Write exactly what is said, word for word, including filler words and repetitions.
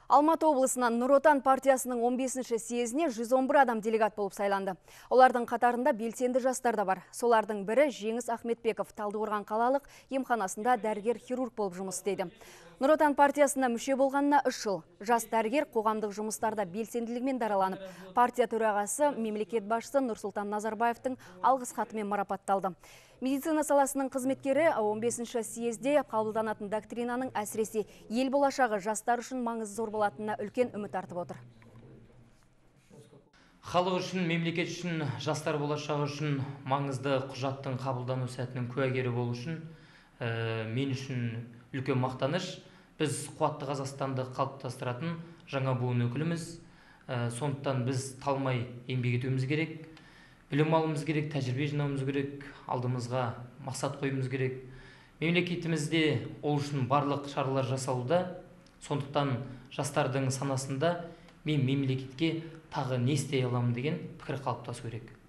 Алматы облысынан Нұр Отан партиясының он бесінші съезіне жүз он бір адам делегат болып сайланды. Олардың қатарында белсенді жастар да бар. Солардың бірі Жеңіс Ахметбеков Талдықорған қалалық емханасында дәрігер-хирург болып жұмыс істейді. Нұр Отан партиясына мүше болғанына үш жыл. Жас дәрігер қоғамдық жұмыстарда белсенділігімен дараланып, партия төрағасы мемлекет басшысы Нұрсұлтан Назарбаевтың алғыс хатымен марапатталды. Медицина саласының қызметкері он бесінші съезде қабылданатын доктринаның әсіресе ел болашағы жастар үшін маңызы зор болатынына үлкен үміт артып отыр. Халық үшін, мемлекет үшін, жастар болашағы үшін маңызды құжаттың қабылдану сәтінің куәгері болу үшін мен үшін үлкен мақтаныш. Біз қуатты Қазақстанды қалыптастыратын жаңа буын өкіліміз. Сондықтан біз талмай еңбек етуіміз керек. Білім алуымыз керек, тәжірибе жинауымыз керек, алдымызға мақсат қоюымыз керек. Мемлекетімізде ол үшін барлық шаралар жасалуда. Сондықтан жастардың санасында мен мемлекетке тағы не істей аламын деген пікір қалыптасу керек.